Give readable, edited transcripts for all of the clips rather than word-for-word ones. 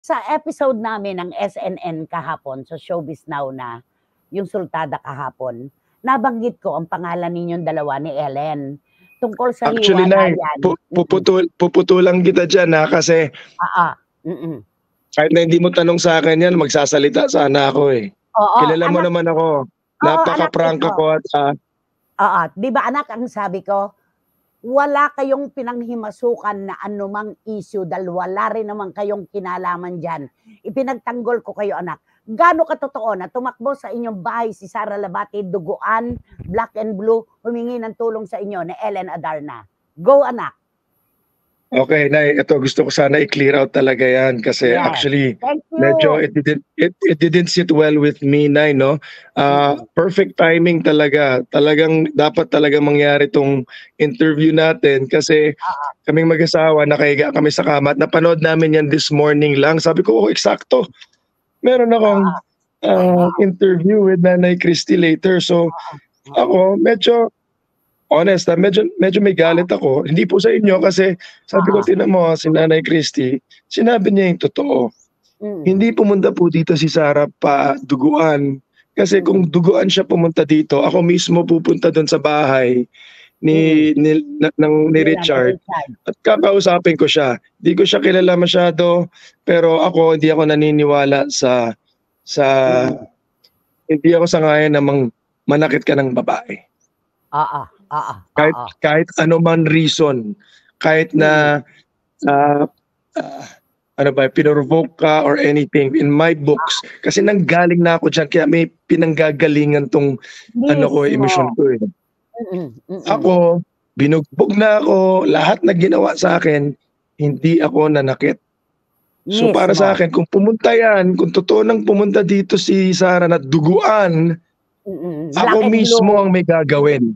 Sa episode namin ng SNN kahapon, sa Showbiz Now na, yung Sultada kahapon, nabanggit ko ang pangalan ninyong dalawa ni Ellen, tungkol sa Actually, Nay, hiwalayan. puputulang kita dyan kasi kahit na hindi mo tanong sa akin yan, magsasalita sana ako eh. Oo, Kilala mo naman ako. Napaka-prank ako at Oo, di ba anak, ang sabi ko, wala kayong pinanghimasukan na anumang issue dahil wala rin naman kayong kinalaman dyan. Ipinagtanggol ko kayo, anak. Gaano katotoo na tumakbo sa inyong bahay si Sara Labati, duguan, black and blue, humingi ng tulong sa inyo ni Ellen Adarna? Go, anak. Okay, Nay, ito gusto ko sana i-clear out talaga yan kasi actually medyo it didn't sit well with me, Nay, no? Perfect timing talaga. Talagang dapat talaga mangyari tong interview natin kasi kaming mag-asawa nakahiga kami sa kama at napanood namin yan this morning lang. Sabi ko, eksakto. Meron akong interview with Nanay Christy later. So ako medyo honest, medyo may galit ako. Hindi po sa inyo kasi sabi ko, tinan mo, si Nanay Christy, sinabi niya yung totoo. Hindi pumunta po dito si Sara pa duguan. Kasi kung duguan siya pumunta dito, ako mismo pupunta doon sa bahay ni Richard at kakausapin ko siya. Hindi ko siya kilala masyado, pero hindi ako naniniwala sa hindi ako sangayon na manakit ka ng babae. Kahit ano man reason, kahit na pinorovoke ka or anything in my books, kasi nanggaling na ako dyan, kaya may pinanggagalingan tong emission ko eh. Ako, binugbog na ako, lahat na ginawa sa akin, hindi ako nanakit. So para sa akin, kung pumunta yan, kung totoo nang pumunta dito si Sara na duguan, ako mismo ang may gagawin.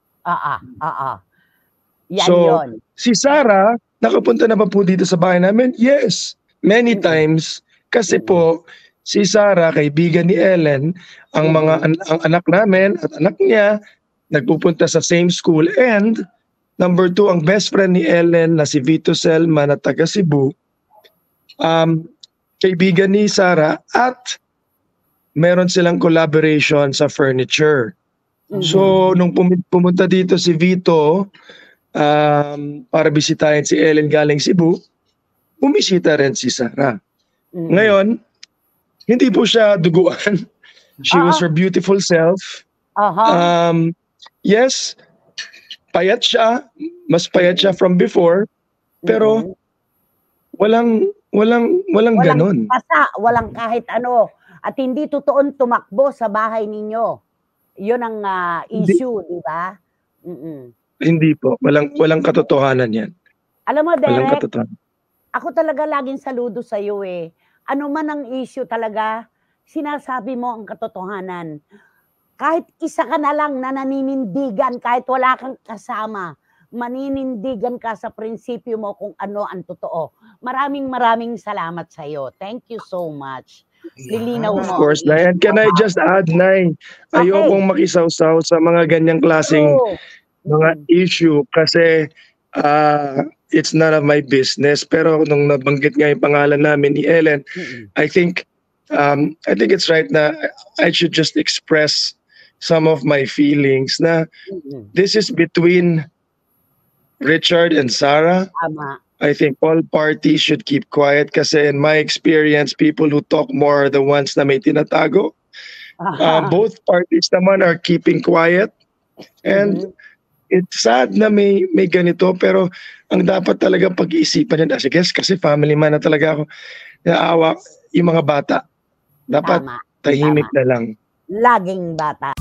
So, si Sara, nakapunta na ba po dito sa bahay namin? Yes, many times. Kasi po, si Sara, kaibigan ni Ellen, ang anak namin at anak niya, nagpupunta sa same school. And, number 2, ang best friend ni Ellen na si Vito Selma na taga Cebu, kaibigan ni Sara at meron silang collaboration sa furniture. So, nung pumunta dito si Vito para bisitahin si Ellen galing Cebu, bumisita rin si Sara. Ngayon, hindi po siya duguan. She was her beautiful self. Yes, payat siya. Mas payat siya from before. Pero, walang ganon. Walang kahit ano. At hindi totoong tumakbo sa bahay ninyo. Yun ang issue, di ba? Hindi po. Walang katotohanan yan. Alam mo, Derek, ako talaga laging saludo sa iyo eh. Ano man ang issue talaga, sinasabi mo ang katotohanan. Kahit isa ka na lang na naninindigan, kahit wala kang kasama, maninindigan ka sa prinsipyo mo kung ano ang totoo. Maraming salamat sa iyo. Thank you so much. Lilinaw mo. Of course, Nay. And can I just add, Nay, ayokong makisawsaw sa mga ganyang klaseng mga issue kasi it's none of my business. Pero nung nabanggit nga yung pangalan namin ni Ellen, I think it's right na I should just express some of my feelings na this is between Richard and Sara. I think all parties should keep quiet kasi in my experience, people who talk more are the ones na may tinatago. Both parties naman are keeping quiet. And it's sad na may ganito, pero ang dapat talaga pag-iisipan yan, I guess kasi family man na talaga ako, naawa yung mga bata. Dapat tahimik na lang. Laging bata.